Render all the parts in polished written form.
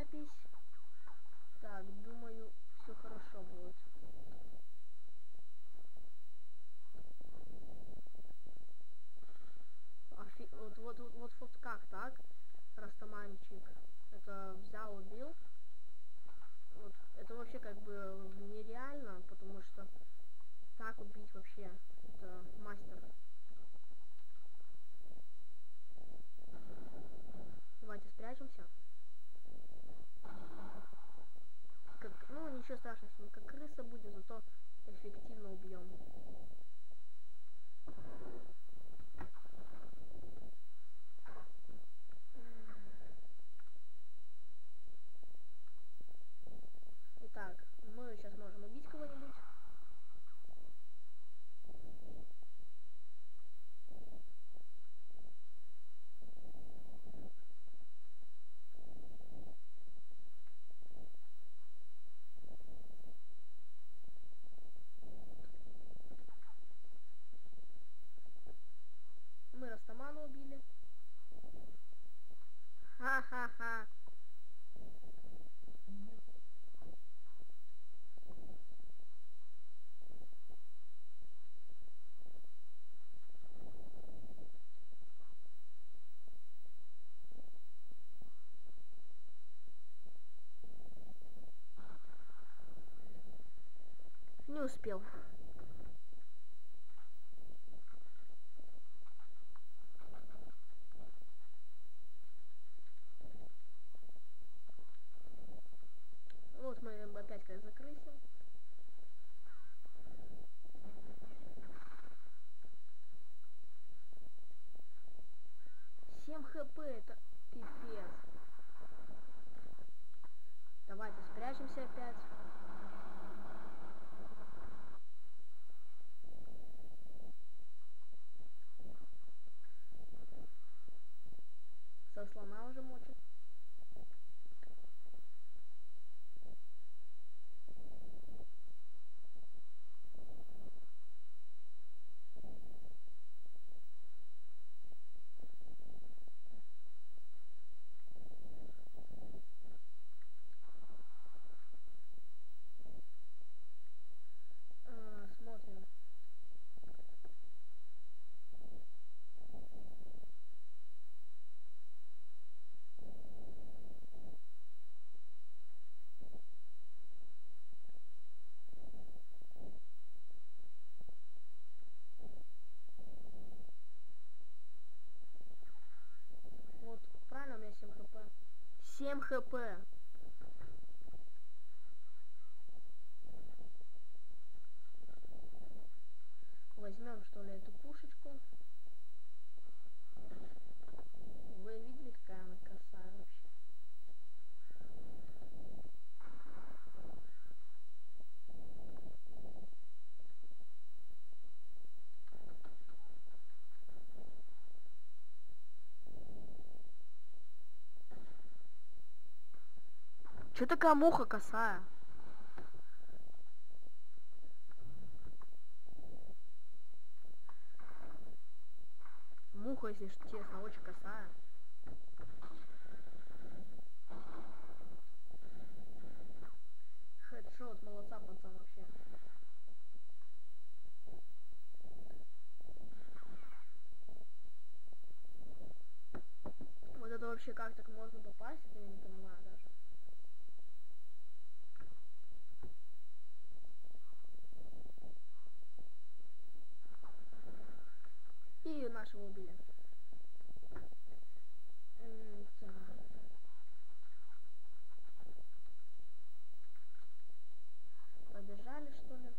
запись. Так, думаю, все хорошо будет. Вот как так? Растаманчик это взял, убил. Вот это вообще как бы нереально, потому что так убить вообще это мастер. Давайте спрячемся. Ну ничего страшного, с ним как крыса будет, зато эффективно убьем. Итак, мы сейчас можем убить кого-нибудь. Мы Растамана убили. Ха-ха-ха. Не успел. Вот мы опять как закрысим. 7 хп, это пипец. Давайте спрячемся опять. Со слона уже мочит. Смотрим. Вот, правильно, у меня 7 хп. 7 хп. Возьмем, что ли, эту пушечку. Вы видели, какая она косая вообще? Че такая муха косая? Муха, если честно, очень косая. Хедшот, молодца, пацан, вообще. Вот это вообще как так можно попасть, это я не понимаю даже. И нашего убили. Так. Побежали, что ли?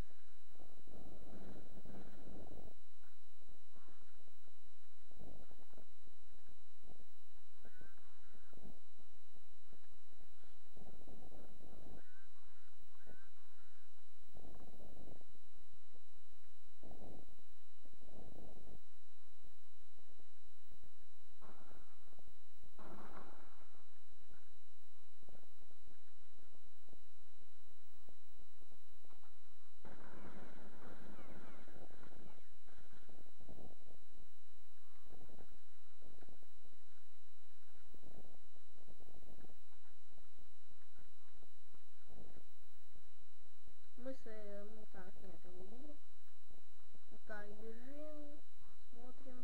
ну так, нет, я увидел. Так, бежим, смотрим.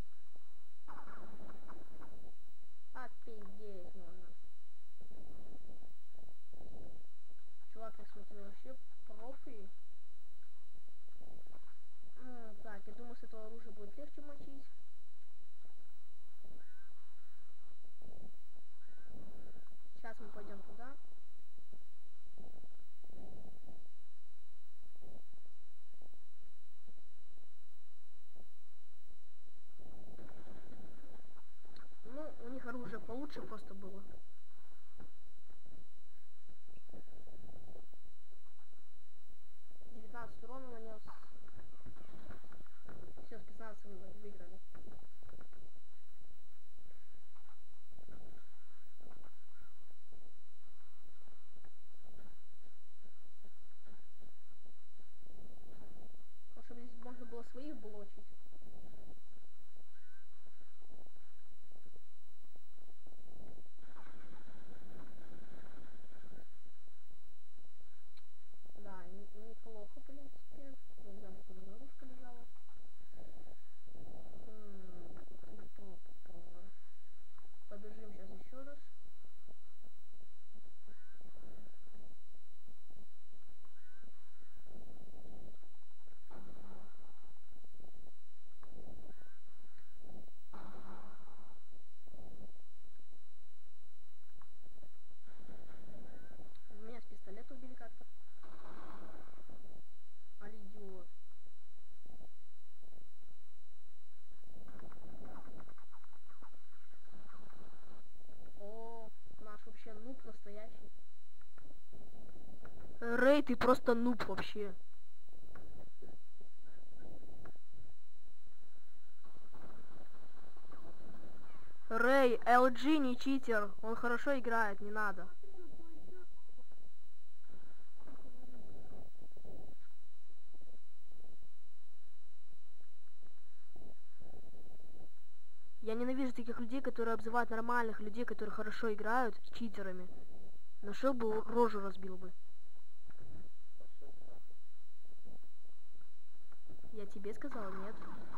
Офигеть можно. Чувак, я смотрю, вообще профи. Так, я думаю, с этого оружия будет легче мочить. Сейчас мы пойдем туда. Ну, у них оружие получше просто было. Урона нанес. Все, с 15 выиграли. Потому что здесь можно было своих блочить. Да, неплохо, в принципе. Не знаю, что наружка лежала. Побежим сейчас еще раз. Меня с пистолета убили как-то. Али идиот. О, наш вообще нуб настоящий. Рэй, ты просто нуб вообще. Рэй, LG не читер. Он хорошо играет, не надо. Я ненавижу таких людей, которые обзывают нормальных людей, которые хорошо играют, читерами. Нашел бы, рожу разбил бы. Я тебе сказала, нет.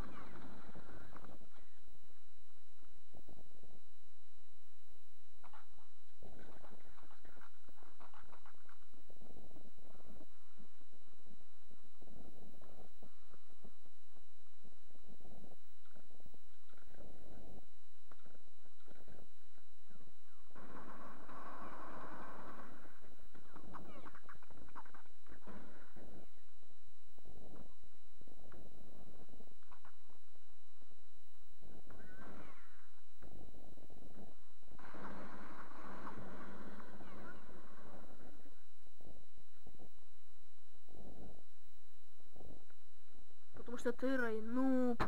Потому что ты, Рэй, нуб.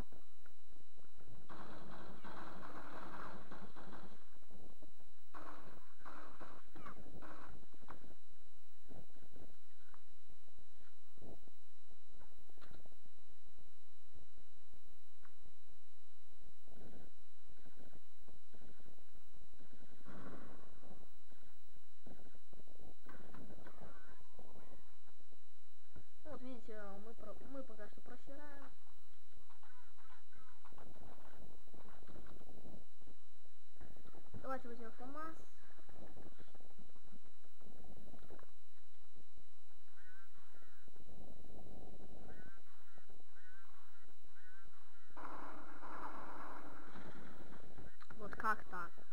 Вот видите, мы пока что просираем. Давайте возьмем ФАМАС. Вот как так?